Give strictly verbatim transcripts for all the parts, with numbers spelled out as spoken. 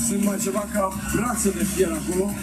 Максима Чувака бросили в пироку.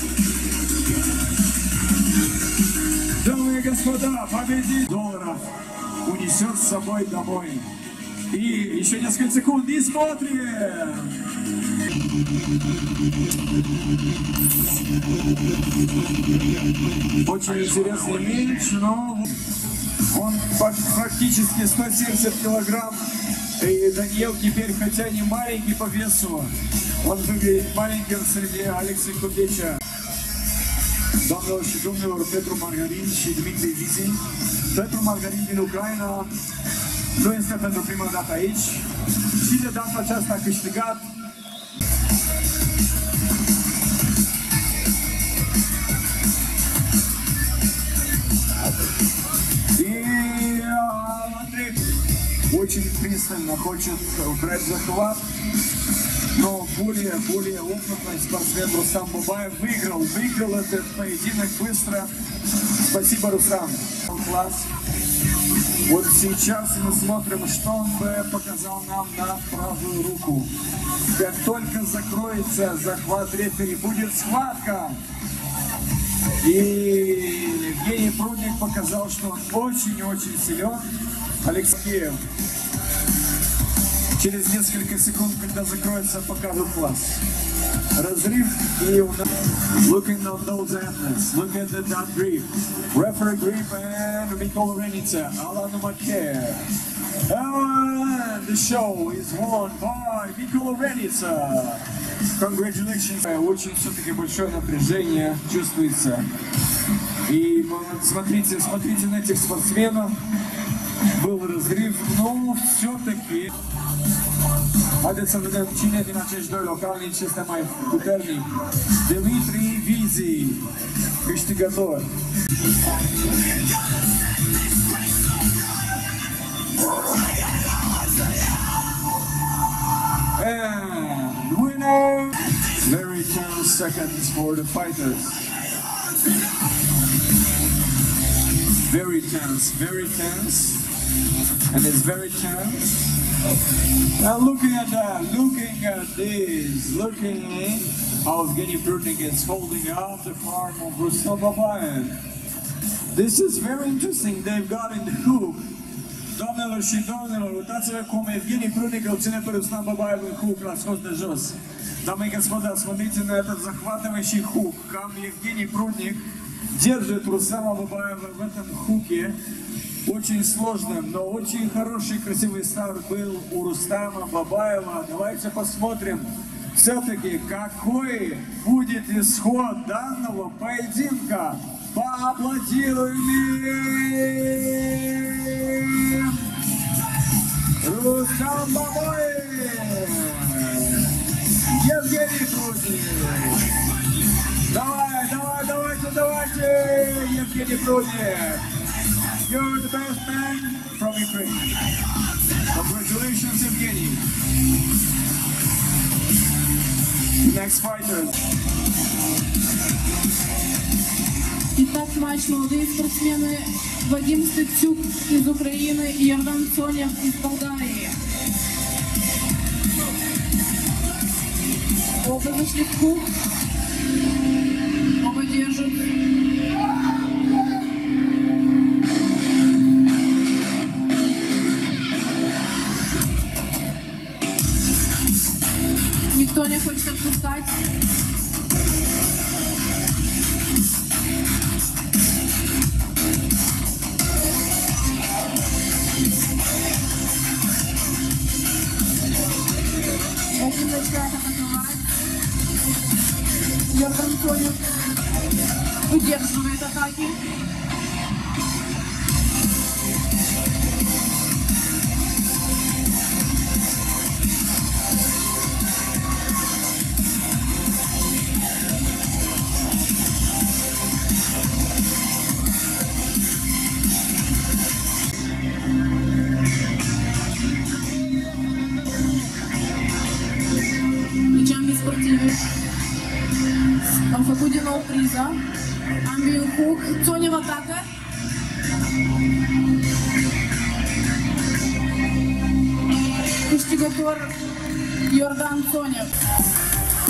Дамы и господа, победитель долларов унесет с собой домой. И еще несколько секунд и смотрим. Очень интересный меч, но он фактически сто семьдесят килограмм. И Даниил теперь, хотя не маленький по весу, он выглядит маленьким среди Алекса Кубеча. Doamnelor și domnilor, Petru Margarin și Dmitri Vizi. Petru Margarin din Ucraina nu este pentru prima dată aici și de data aceasta a câștigat. И Андрей очень пристально хочет брать захват. Но более, более опытный спортсмен Рустам Бабаев выиграл, выиграл этот поединок быстро. Спасибо, Рустам. Класс. Вот сейчас мы смотрим, что он бы показал нам на правую руку. Как только закроется захват рефери, будет схватка. И Евгений Прудник показал, что он очень-очень силен. Алексей. Через несколько секунд, когда закроется, покажут класс. Разрыв и у нас... Looking on those athletes, look at the dot grip. Referee grip and Mikola Renica, Alana Maker. And the show is won by Mikola Renica. Congratulations. Очень все-таки большое напряжение чувствуется. И смотрите, смотрите на этих спортсменов. Был разрыв, но все-таки... Haideți să vedem cine din acești doi localnici este mai puternic. Dmitri Vizi, câștigător. And winner! Very tense seconds for the fighters. Very tense, very tense. And it's very tense. Now looking at that, looking at this, looking how Evgeny Prudnik is holding up the farm of Rustam Babayev. This is very interesting. They've got in the hook. Doamnelor și domnilor, uitați-vă cum Evgeny Prudnik îl ține pe Rustam Babayev în hook, l-a scos de jos. Дамы и господа, смотрите на этот захватывающий хук. Как Евгений Прудник держит Рустама Бабаева в этом хуке. Очень сложным, но очень хороший, красивый старт был у Рустама Бабаева. Давайте посмотрим, все-таки, какой будет исход данного поединка. Поаплодируем им! Рустам Бабаев! Евгений Прудник! Давай, давай, давайте, давайте! Евгений Прудник! You're the best man from Ukraine. Congratulations, Evgeny. Next fighter. Итак, матч молодые спортсмены Вадим Стецюк из Украины и Йордан Цонев из Болгарии. Оба зашли в хук. Оба держат. Никто не хочет отпускать. Один начинает атаковать. Йордан Цонев удерживает атаки. Am făcut din nou priza. Ambii în hook. Țonev atacă. Câștigător Йордан Цонев.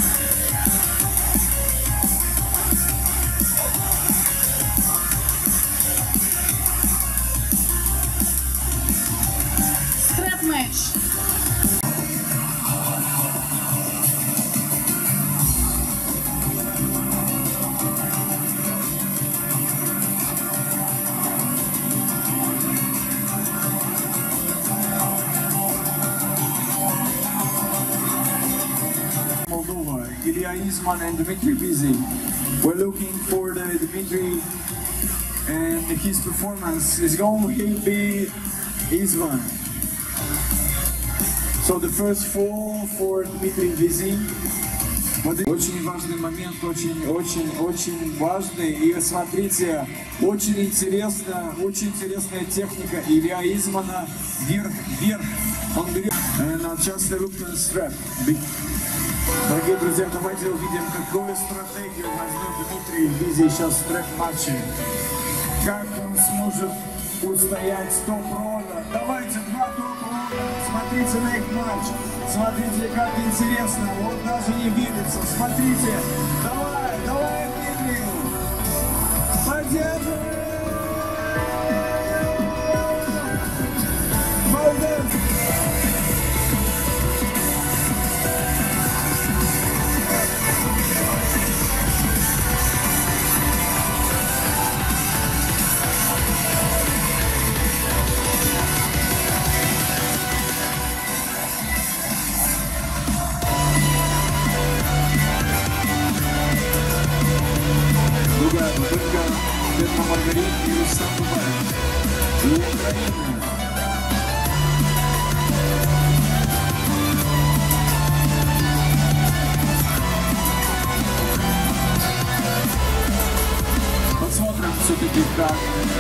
Ilya Izman and Dmitry Bizy. We're looking for the Dmitry, and his performance is going to be Izman. So the first fall for Dmitry Bizy. Очень важный момент, очень, очень, очень важный. И смотрите, очень интересно, очень интересная техника Ilya Izmana. Вверх, вверх. Он берет. And now just a look to the strap. Дорогие друзья, давайте увидим, какую стратегию возьмет Дмитрий Биzy сейчас в стрэп-матче. Как он сможет устоять топ-рода. Давайте два топ-рода. Смотрите на их матч. Смотрите, как интересно. Вот даже не видится. Смотрите. Давай, давай, Дмитрий. Поддерживай. Молодец. Только Петра Маргарит и Рустам Дубаев. И Украина. Посмотрим все-таки, как,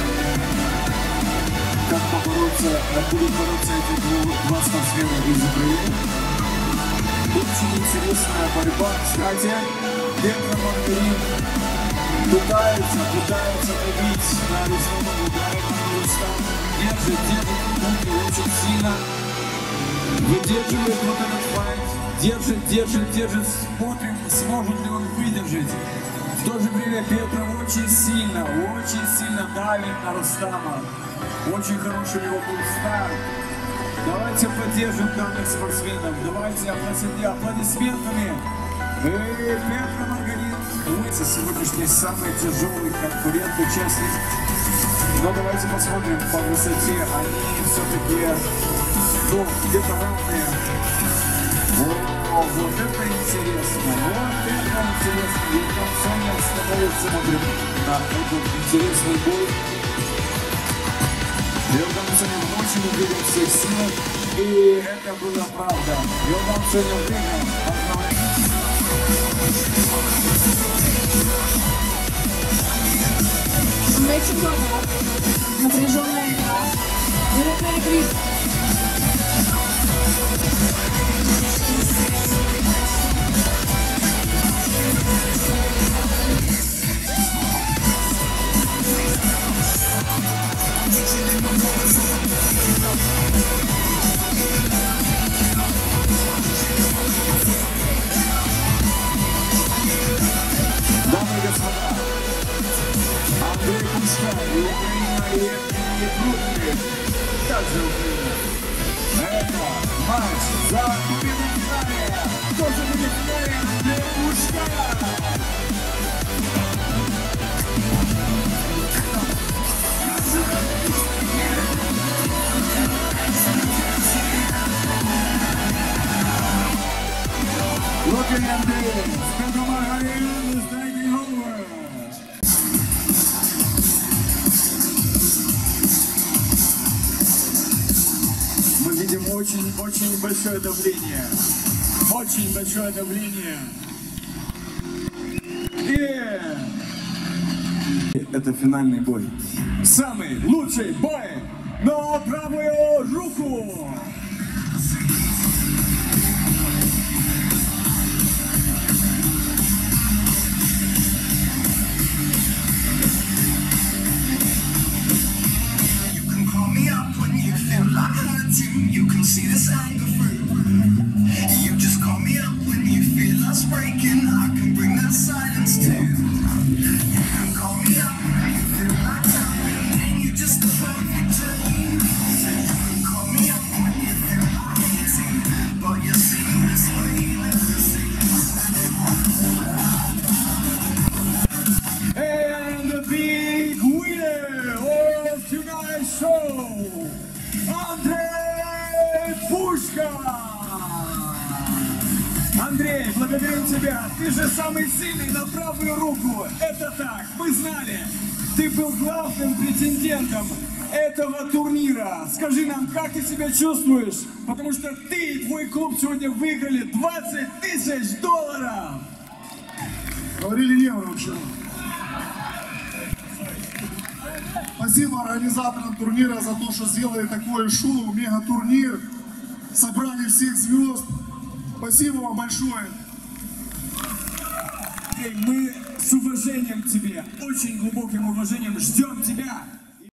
как побороться, как будут бороться эти два спортсмена из Украины. Очень интересная борьба. Кстати, Петра Маргарит пытается, пытается добить на рисованном ударе, но Рустам держит, держит руки очень сильно, выдерживает вот этот файт, держит, держит, держит, смотрим, сможет ли он выдержать. В то же время Петра очень сильно, очень сильно давит на Рустама. Очень хороший у него был старт. Давайте поддержим данных спортсменов, давайте аплодисментами. И Петра Маргарит, думается, сегодняшний самый тяжелый конкурент, участник. Но давайте посмотрим по высоте. Они все-таки, ну, где-то равные. О, вот это интересно, вот это интересно. И там Соня становится, смотрим на этот интересный бой. Йордан Соня очень уверен в своих силах. И это была правда. Йордан Соня выиграл одного. Мячик назад. Напряженная игра. Вероятная игра. Дамы и господа, Андрей Пушка и Украина, и Евгений Крупный, также Украина. Это матч за кубину финале. Кто же будет в финале? Андрей Пушка. Look at Andy. Петра Маргарит is taking over. Мы видим очень-очень большое давление. Очень большое давление. И это финальный бой. Самый лучший бой на правую руку. You can see this anger through. You just call me up when you feel us breaking. I can bring that silence too. You can call me up when you feel like dying, and you just the perfect team. You can call me up when you feel like eating, but you see this feeling. And the big winner of tonight's show, Андрей Пушка! Андрей, благодарим тебя. Ты же самый сильный на правую руку. Это так, мы знали. Ты был главным претендентом этого турнира. Скажи нам, как ты себя чувствуешь? Потому что ты и твой клуб сегодня выиграли двадцать тысяч долларов. Говорили евро вообще. Спасибо организаторам турнира за то, что сделали такое шоу, мега-турнир. Собрали всех звезд. Спасибо вам большое. Мы с уважением к тебе, очень глубоким уважением ждем тебя